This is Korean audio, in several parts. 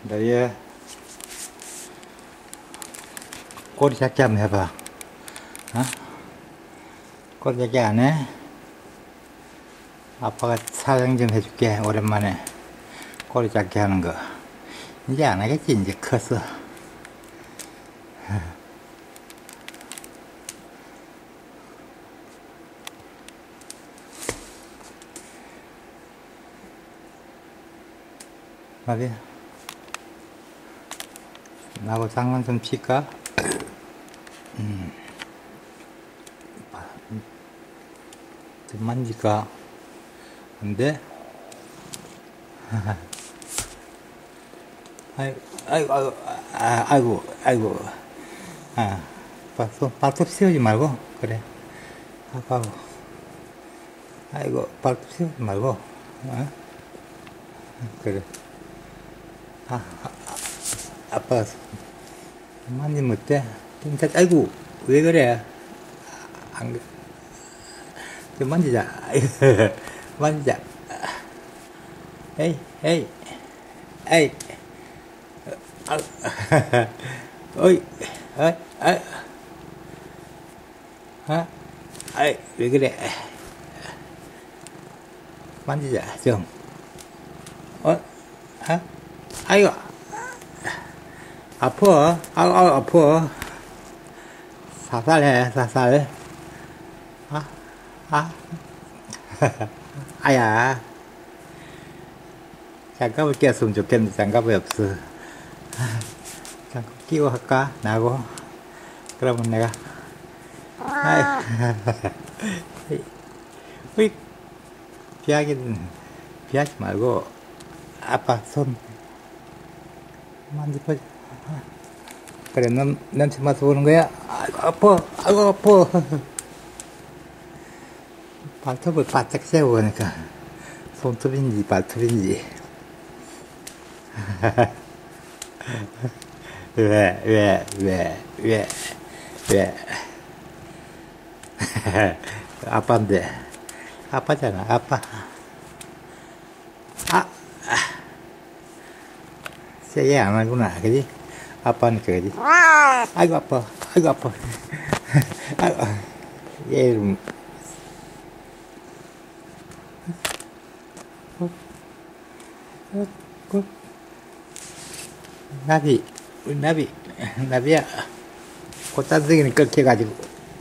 너희 꼬리 잡기 한번 해봐. 어? 꼬리 잡기 안 해? 아빠가 사정 좀 해줄게. 오랜만에 꼬리 잡기 하는 거. 이제 안 하겠지. 이제 컸어. 어디? 나하고 장난 좀 칠까? 좀 만질까? 안 돼? 아이고. 발톱 세우지 말고, 그래. 아빠하고. 아이고, 발톱 세우지 말고, 어? 그래. 아빠가 만지면 어때? 아이고, 왜 그래? 좀 만지자. 만지자. 에이. 어이, 왜 그래? 만지자, 좀. 아이고, 아파. 아파. 사살해, 사살. 아야. 장갑을 꼈으면 좋겠는데, 장갑이 없어. 장갑 끼고 할까? 나고. 그러면 내가. 비하지 말고, 아빠 손 만져봐. 그래, 냄새 맡아보는 거야? 아이고, 아파. 발톱을 바짝 세우고 하니까, 손톱인지 발톱인지. 왜. 아빠인데. 아빠잖아, 아빠. 세게 안 하구나, 그지? 아빠니까, 그지? 아이고, 아파. 얘 이름. 나비야. 꽃단성이는 꺾여가지고,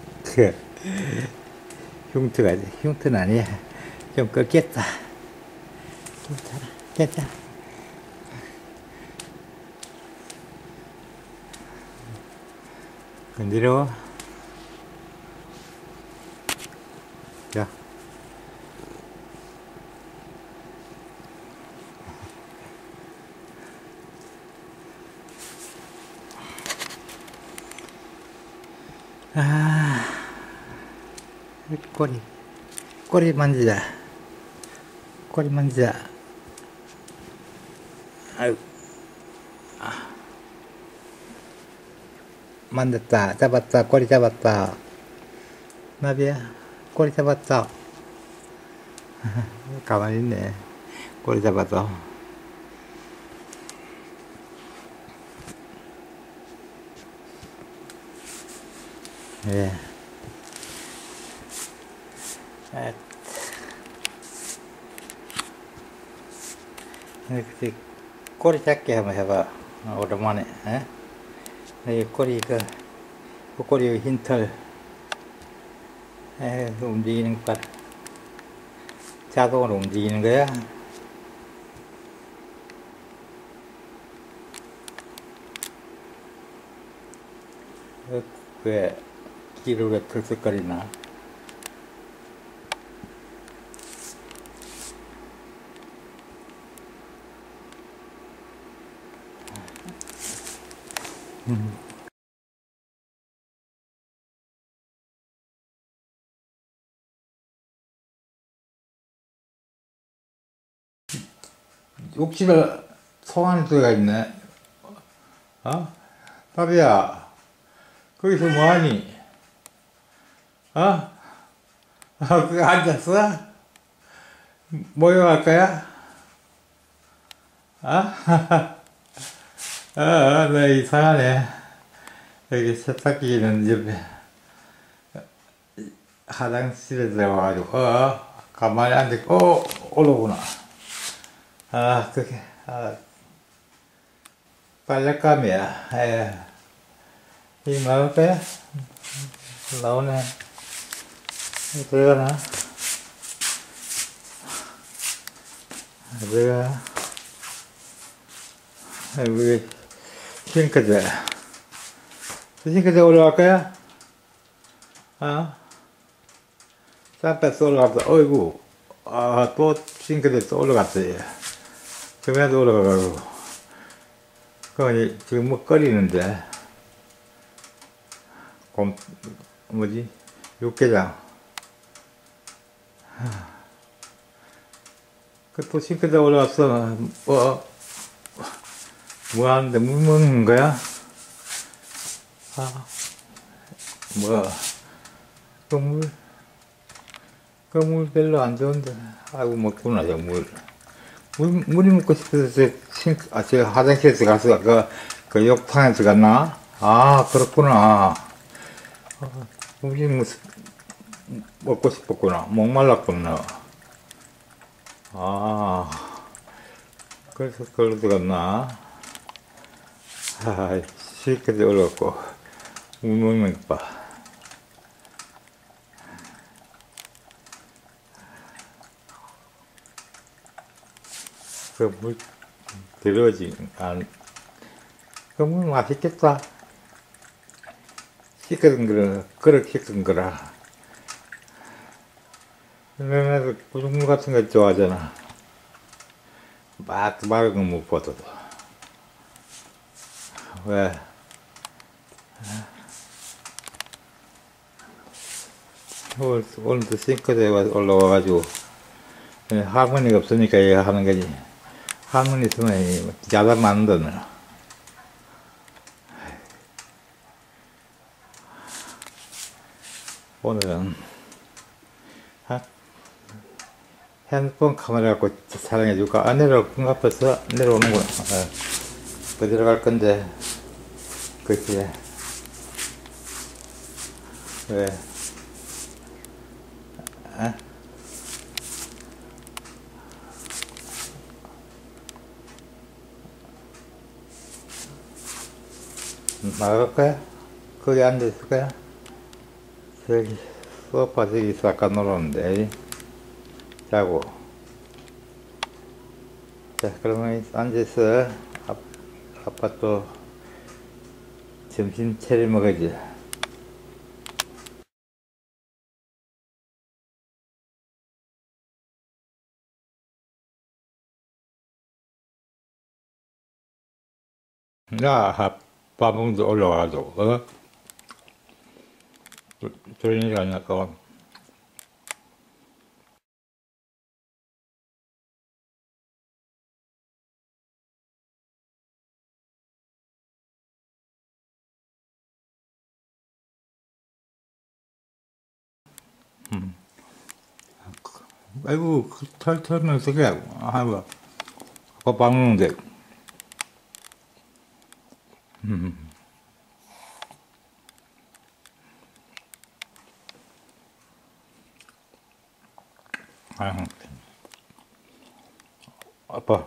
흉터는 아니야. 좀 꺾였다. 괜찮아. 건드려. 자. 꼬리 만지자. 아유. 만졌다. 잡았다. 꼬리 잡았다. 나비야, 꼬리 잡았다. 가만히 있네. 꼬리 잡았어. 예. 꼬리 잡기 한번 해봐. 오랜만에. 이 꼬리, 꼬리 흰털. 움직이는 것 같아. 자동으로 움직이는 거야. 왜 귀를 왜 털썩거리나? 욕실을 소환할 수가 있네. 바비야, 거기서 뭐하니? 그거 앉았어? 모여갈 거야? 나 이상하네. 여기 세탁기는 옆에 화장실에 들어가가지고, 가만히 앉아, 올라오구나. 그게, 빨랫감이야. 이 나올 거야? 나오네. 들어가나? 들어가. 여기, 싱크대. 싱크대 올라갈 거야? 쌈배스 올라갔다. 어이구. 또 싱크대 또 올라갔다. 그만도 올라가가지고. 지금 뭐 끓이는데. 뭐지? 육개장. 또 싱크대 올라갔어. 뭐 하는데, 물 먹는 거야? 물 별로 안 좋은데. 아이고, 먹구나, 저 물. 물이 먹고 싶어서 저 화장실에서 가서 그 욕탕에서 갔나? 그렇구나. 물이 먹고 싶었구나. 목말랐구나. 그래서 그걸로 들어갔나? 실컷 올랐고, 물 먹는 거 봐. 그 물 들어오지, 그 물 맛있겠다. 시끄던 거라, 그렇게 시끄던 거라. 너네도 부속물 같은 거 좋아하잖아. 막 맑은 거 못 봐도. 왜? 오늘도 싱크대에 올라와가지고, 할머니가 없으니까 얘가 하는 거지. 할머니 있으면 야단 맞는다네. 오늘은 핸드폰 카메라 갖고 촬영해줄까? 내려올 앞에서 내려오는구나. 어디로 갈 건데, 그치? 왜? 나갈 거야? 거기 앉아있을 거야? 저기, 소파 저기서 아까 놀았는데, 자고. 자, 그러면 앉아서 아빠 또 점심 차려 먹어야지. 밥 먹는데 올라와가지고, 저녁이 아니까. 아이고, 털면서 그래. 아이고, 아빠 밥 먹는데. 아빠,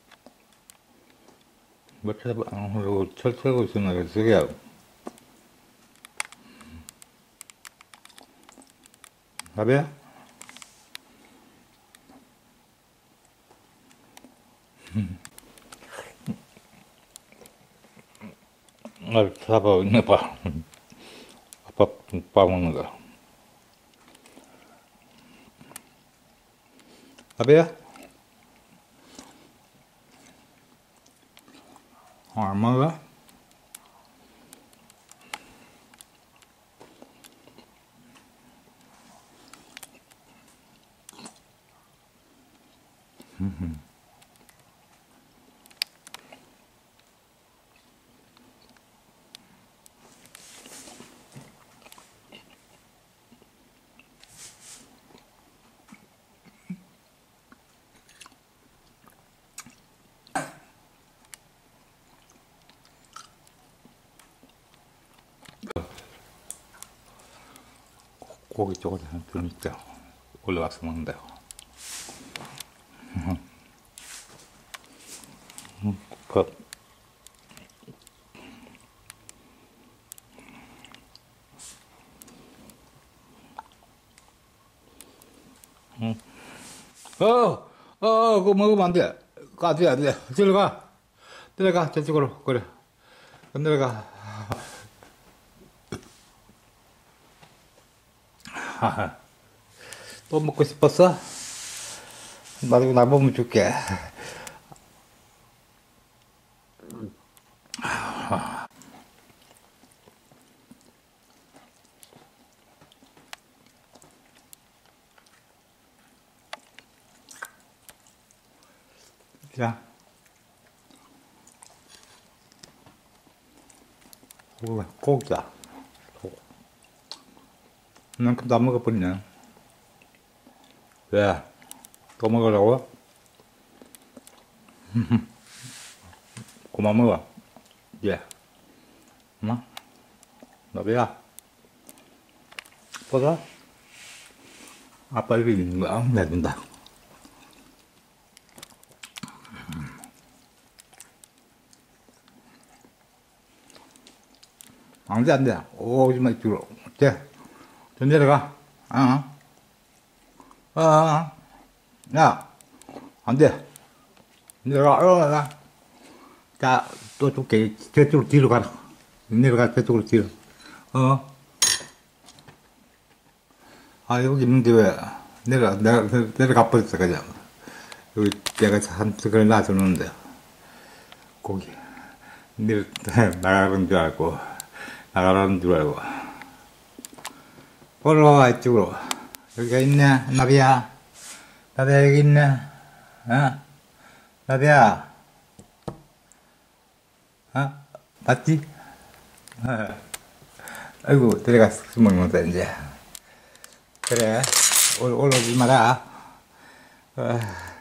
뭐 쳐다봐. 철 털고 있었나, 그래서 그래. 밥이야? 봐봐, 있네, 봐. 아빠 밥 먹는 거. 밥이야? 안 먹어? 고기 쪽으로 두니까 올라가서 먹는다. 그 그거 먹으면 안 돼. 안 돼, 안 돼. 들어가. 들어가, 저쪽으로. 그래. 들어가. 또 먹고 싶었어? 나도 나보면 줄게. 자. 고기다. 이만큼 다 먹어버리네. 왜? 또 먹으라고? 그만 먹어. 예. 엄마? 너비야? 보자. 아빠 이거 있는 거야. 내준다. 안 돼, 안 돼. 오지 마, 이쪽으로. 돼. 좀 내려가. 야, 안 돼. 내려가. 자, 또 줄게. 저쪽으로 뒤로 가라. 내려가, 저쪽으로 뒤로. 여기 있는데 왜, 내려가 버렸어, 그냥. 여기 내가 한쪽을 놔두는데. 고기. 나가는 줄 알고. 나가라는 줄 알고. 올라와, 이쪽으로. 여기가 있네, 나비야. 나비야, 여기 있네. 나비야. 맞지? 아이고, 들어가서 먹는다, 이제. 그래, 올라오지 마라.